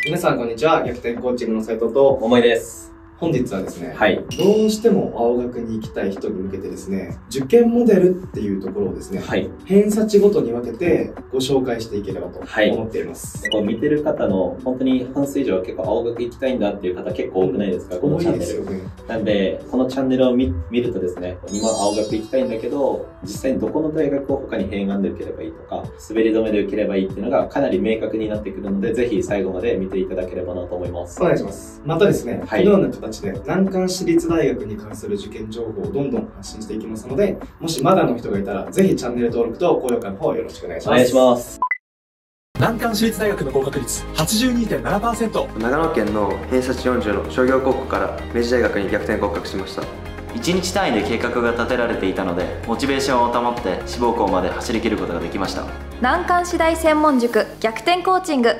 皆さんこんにちは。逆転コーチングの斉藤と桃井です。 本日はですね、 はい。 どうしても青学に行きたい人に向けてですね、受験モデルっていうところをですね、 はい。 偏差値ごとに分けてご紹介していければと思っています。 こう見てる方の本当に半数以上は結構青学行きたいんだっていう方結構多くないですか、このチャンネル。 多いですよね。 なんで、このチャンネルを見るとですね、今青学行きたいんだけど、実際にどこの大学を他に併願で受ければいいとか、滑り止めで受ければいいっていうのがかなり明確になってくるので、ぜひ最後まで見ていただければなと思います。 お願いします。またですね、このような形で難関私立大学に関する受験情報をどんどん発信していきますので、もしまだの人がいたら、ぜひチャンネル登録と高評価の方よろしくお願いします。 お願いします。 難関私立大学の合格率 82.7%。 長野県の偏差値40の商業高校から明治大学に逆転合格しました。 1日単位で計画が立てられていたので、モチベーションを保って志望校まで走り切ることができました。 難関私大専門塾逆転コーチング。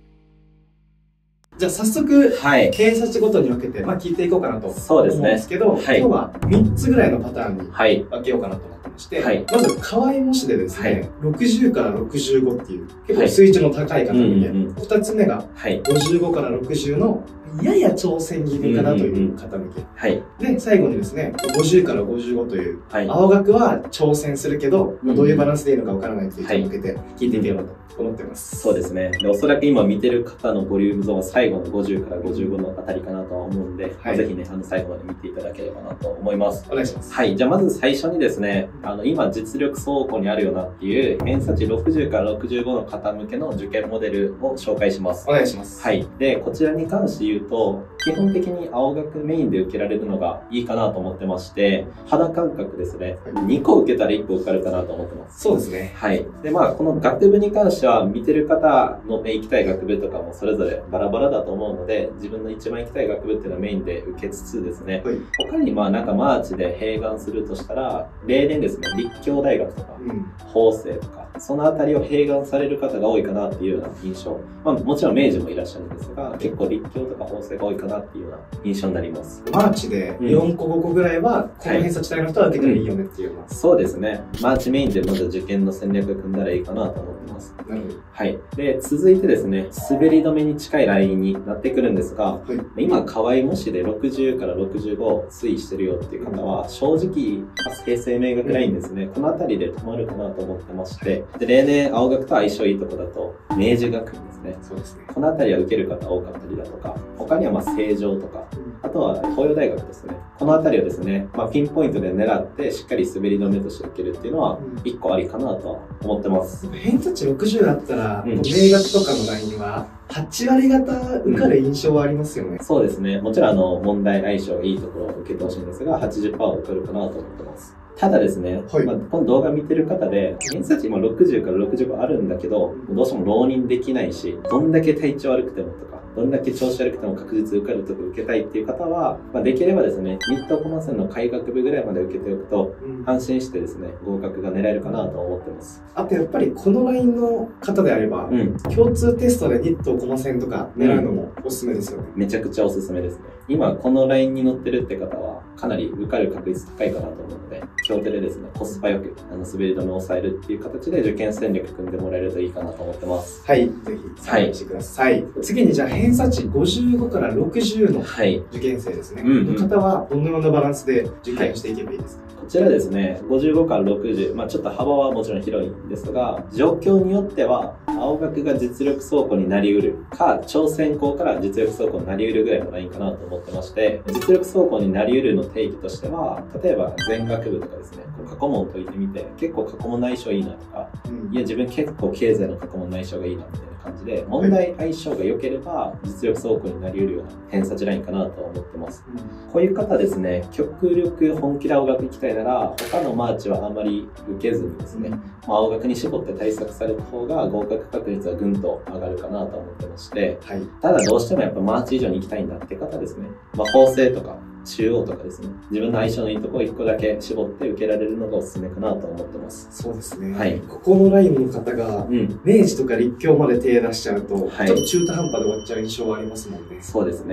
じゃあ早速、 はい。 偏差値ごとに分けて、聞いていこうかなと思そうですね。 うんですけど、 はい。 今日は3つぐらいのパターンにはい。 分けようかなと思ってまして、 はい。 まず河合模試でですね、60から65っていう結構はい数値の高い方向け、 うんうん 2つ目がはい。 55から60のやや挑戦気味かなという方向け、 はい。 で最後にですね50から55という、 はい。 青学は挑戦するけど、 うんどういうバランスでいいのかわからないっていう人に向けて聞いていければと思ってます。 そうですね。で、おそらく今見てる方のボリュームゾーンは最後の50から55のあたりかなとは思うんで、 はい、 ぜひね、最後まで見ていただければなと思います。 お願いします。 はい。じゃあまず最初にですね、今実力倉庫にあるよなっていう偏差値60から65の方向けの受験モデルを紹介します。 お願いします。 はい。で、こちらに関して言うと、基本的に青学メインで受けられるのがいいかなと思ってまして、肌感覚ですね。2個受けたら1個受かるかなと思ってます。 そうですね。 はい。で、この学部に関しては、見てる方の行きたい学部とかもそれぞれバラバラだと思うので、自分の一番行きたい学部っていうのはメインで受けつつですね、 はい、 他にマーチで併願するとしたら、例年ですね、立教大学とか、法政とか、そのあたりを併願される方が多いかなっていうような印象。もちろん明治もいらっしゃるんですが、結構立教とか法政が多いかなっていうような印象になります。 マーチで4個5個ぐらいは、この偏差値帯の人は受けてもいいよねっていうのは、 そうですね。マーチメインでまず受験の戦略を組んだらいいかなと思ってます。 なるほど。 はい。で、続いてですね、滑り止めに近いラインになってくるんですが、今、河合模試で60から65を推移してるよっていう方は、正直、平成明学ラインですね、このあたりで止まるかなと思ってまして、で、例年、青学と相性いいとこだと、明治学院ですね。 そうですね。 このあたりは受ける方多かったりだとか、他には成城とか、あとは東洋大学ですね。このあたりをですね、ピンポイントで狙ってしっかり滑り止めとして受けるっていうのは、一個ありかなとは思ってます。 偏差値60あったら、明学とかのラインは、8割方受かる印象はありますよね。 そうですね。もちろん問題相性がいいところを受けてほしいんですが、80% は受かるかなと思ってます。ただですね、この動画見てる方で、偏差値今60から65あるんだけど、どうしても浪人できないし、どんだけ体調悪くてもとか、どんだけ調子悪くても確実受かるとこ受けたいっていう方は、できればですね、日東コマセンの開学部ぐらいまで受けておくと、安心してですね、合格が狙えるかなと思ってます。 あとやっぱりこのラインの方であれば、共通テストで日東コマセンとか狙うのもおすすめですよね。 めちゃくちゃおすすめですね。今このラインに乗ってるって方は、かなり受かる確率高いかなと思うので、協定でですね、コスパよく滑り止めを抑えるっていう形で受験戦略組んでもらえるといいかなと思ってます。 はい、ぜひ参考してください。次にじゃあ偏差値55から60の受験生ですね。の方はどのようなバランスで受験していけばいいですか？ こちらですね、55から60、ちょっと幅はもちろん広いんですが、状況によっては、青学が実力倉庫になりうるか、挑戦校から実力倉庫になりうるぐらいのラインかなと思ってまして、実力倉庫になりうるの定義としては、例えば全学部とかですね、過去問を解いてみて、結構過去問の相性いいなとか、いや自分結構経済の過去問の相性がいいなみたいな感じで、問題相性が良ければ、実力倉庫になりうるような偏差値ラインかなと思ってます。こういう方ですね、極力本気で青学行きたいなら、他のマーチはあんまり受けずにですね、青学に絞って対策された方が合格確率はぐんと上がるかなと思ってまして、ただどうしてもやっぱマーチ以上に行きたいんだって方ですね、法政とか中央とかですね、自分の相性のいいところを1個だけ絞って受けられるのがおすすめかなと思ってます。 そうですね。 はい。 ここのラインの方が、明治とか立教まで手出しちゃうと、ちょっと中途半端で終わっちゃう印象はありますもんね。 そうですね。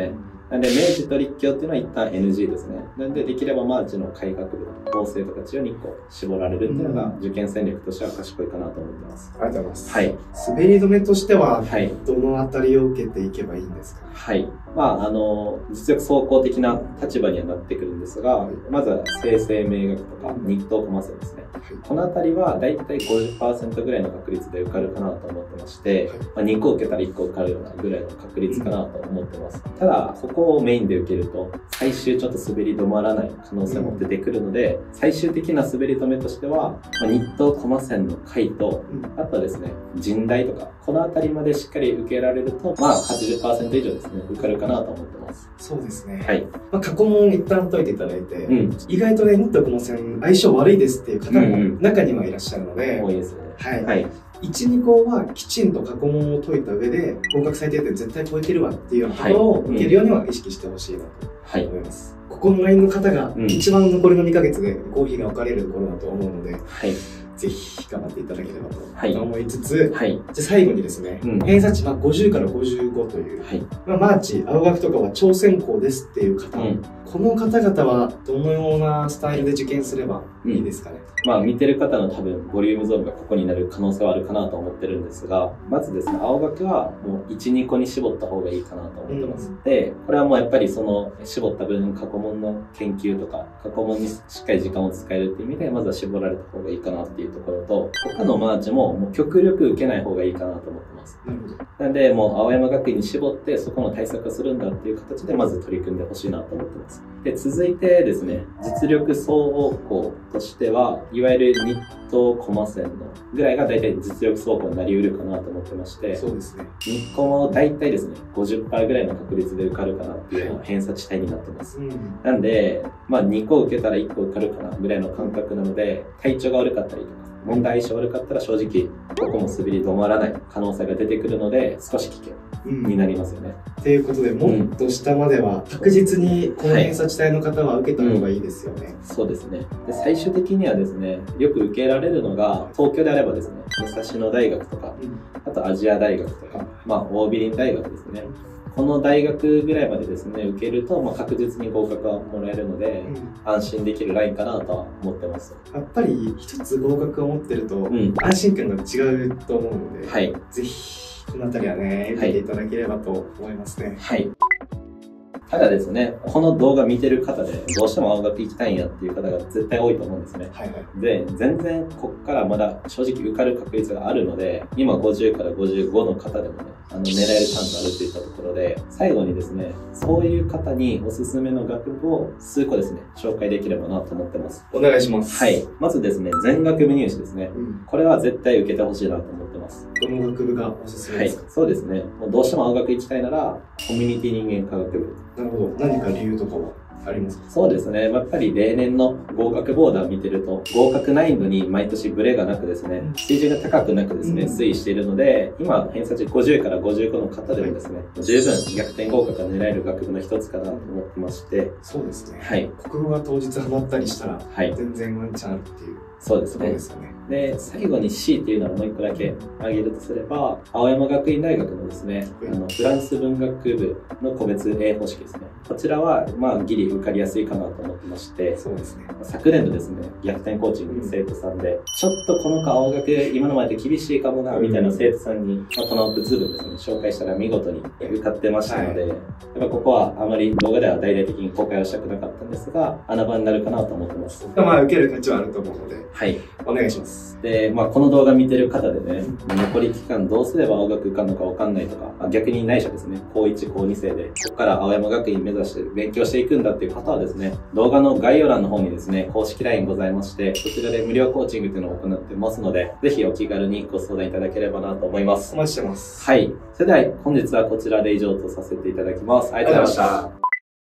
なんで、明治と立教っていうのは一旦 NG ですね。なんで、できればマーチの改革部、法政とか地を2個絞られるっていうのが、受験戦略としては賢いかなと思ってます。 ありがとうございます。 はい。 滑り止めとしては、 はい。 どのあたりを受けていけばいいんですか？ はい。まあ、実力走行的な立場にはなってくるんですが、まずは生成名学とか日東コマ線ですね。このあたりはだいたい 50% ぐらいの確率で受かるかなと思ってまして、まあ、2個受けたら1個受かるようなぐらいの確率かなと思ってます。ただ、ここをメインで受けると、最終ちょっと滑り止まらない可能性も出てくるので、最終的な滑り止めとしては、まあ、日東コマ線の回と、あとはですね、人大とか、このあたりまでしっかり受けられると、まあ 80% 以上ですね、受かるかなと思ってます。 そうですね。 はい。 まあ、過去問一旦解いていただいて、意外とね、日東コマ線相性悪いですっていう方も中にはいらっしゃるので、 多いですね。 はい。 はい。 1、2校はきちんと過去問を解いた上で、合格最低点絶対超えてるわっていうようなところを受けるようには意識してほしいなと思います。ここのラインの方が一番残りの2ヶ月で合否が分かれるところだと思うので、はい。ぜひ頑張っていただければと思いつつ、はい、じゃあ最後にですね、偏差値は50から55という、はい、まあ、マーチ、青学とかは超専攻ですっていう方、この方々はどのようなスタイルで受験すればいいですかね？ まあ見てる方の多分ボリュームゾーンがここになる可能性はあるかなと思ってるんですが、まずですね、青学はもう1、2個に絞った方がいいかなと思ってます。で、これはもうやっぱりその絞った分過去問の研究とか、過去問にしっかり時間を使えるっていう意味で、まずは絞られた方がいいかなっていうところと、他のマーチももう極力受けない方がいいかなと思ってます。 なるほど。 なんで、もう青山学院に絞ってそこの対策をするんだっていう形でまず取り組んでほしいなと思ってます。で、続いてですね、実力総合校としては、いわゆる日東コマ線のぐらいが大体実力総合になり得るかなと思ってまして、 そうですね。 日コも大体ですね、50% ぐらいの確率で受かるかなっていうような偏差値帯になってます。なんで、まあ2個受けたら1個受かるかなぐらいの感覚なので、体調が悪かったりとか、問題相性悪かったら正直、ここも滑り止まらない可能性が出てくるので、少し危険になりますよね。 ということで、もっと下までは確実にこの偏差値帯の方は受けた方がいいですよね。 そうですね。で、最終的にはですね、よく受けられるのが、東京であればですね、武蔵野大学とか、あとアジア大学とか、まあ、桜美林大学ですね。この大学ぐらいまでですね、受けると、まあ、確実に合格はもらえるので、安心できるラインかなとは思ってます。 やっぱり一つ合格を持ってると、安心感が違うと思うので、はい、ぜひ、このあたりはね、受けていただければと思いますね。 はい。ただですね、この動画見てる方で、どうしても青学行きたいんやっていう方が絶対多いと思うんですね。はいはい、で、全然こっからまだ正直受かる確率があるので、今50から55の方でもね、狙えるチャンスあるといったところで、最後にですね、そういう方におすすめの学部を数個ですね、紹介できればなと思ってます。 お願いします。 はい。まずですね、全学部入試ですね。これは絶対受けてほしいなと思ってます。 どの学部がおすすめですか？ はい。そうですね。もうどうしても青学行きたいなら、コミュニティ人間科学部。 なるほど。何か理由とかはありますか？ そうですね。やっぱり例年の合格ボーダー見てると、合格難易度に毎年ブレがなくですね、水準が高くなくですね、推移しているので、今、偏差値50から55の方でもですね、十分逆転合格が狙える学部の一つかなと思ってまして。 そうですね。 はい。 国語が当日ハマったりしたら、全然ワンチャンあるっていう。 そうですね。 そうですよね。 で、最後に C っていうのをもう一個だけ挙げるとすれば、青山学院大学のですね、フランス文学部の個別英方式ですね。こちらは、まあ、ギリ受かりやすいかなと思ってまして、 そうですね。 昨年度ですね、逆転コーチングの生徒さんで、ちょっとこの子青学今のまで厳しいかもな、みたいな生徒さんに、この部分ですね、紹介したら見事に受かってましたので、やっぱここはあまり動画では大々的に公開はしたくなかったんですが、穴場になるかなと思ってます。 まあ、受ける価値はあると思うので、 はい。 お願いします。 で、まあ、この動画見てる方でね、残り期間どうすれば青学受かるのかわかんないとか、逆にないしはですね、高1、高2生で、ここから青山学院目指して勉強していくんだっていう方はですね、動画の概要欄の方にですね、公式 LINE ございまして、そちらで無料コーチングというのを行ってますので、ぜひお気軽にご相談いただければなと思います。 お待ちしてます。 はい。それでは本日はこちらで以上とさせていただきます。ありがとうございました。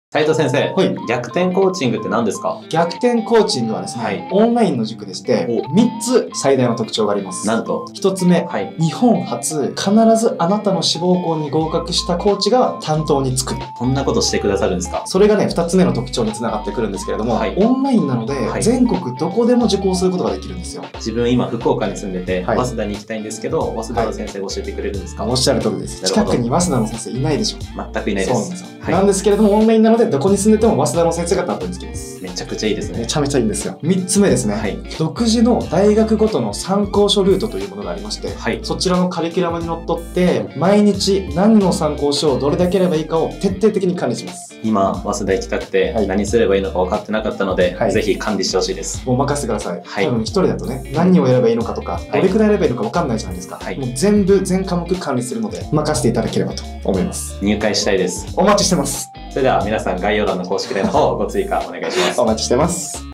斉藤先生、 はい、 逆転コーチングって何ですか？ 逆転コーチングはですね、はい、オンラインの塾でして、3つ最大の特徴があります。 なんと、 1つ目、はい、日本初、必ずあなたの志望校に合格したコーチが担当につく。 こんなことしてくださるんですか？ それがね、2つ目の特徴につながってくるんですけれども、はい、オンラインなので、はい、全国どこでも受講することができるんですよ。 自分今、福岡に住んでて、はい、早稲田に行きたいんですけど、早稲田の先生が教えてくれるんですか？ おっしゃる通りです。近くに早稲田の先生いないでしょ。 全くいないです。 そうなんですよ。はい、なんですけれども、オンラインなので、どこに住んでても早稲田の先生が担当につきます。 めちゃくちゃいいですね。 めちゃめちゃいいんですよ。3つ目ですね。はい、独自の大学ごとの参考書ルートというものがありまして、はい、そちらのカリキュラムにのっとって、毎日何の参考書をどれだけやればいいかを徹底的に管理します。 今、早稲田行きたくて、何すればいいのか分かってなかったので、はい、ぜひ管理してほしいです。 もう任せてください。はい、多分一人だとね、何をやればいいのかとか、どれくらいやればいいのか分かんないじゃないですか。はい、もう全科目管理するので、任せていただければと思います。 入会したいです。 お待ちしてます。 それでは皆さん概要欄の公式 LINE の方をご追加お願いします。 お待ちしてます。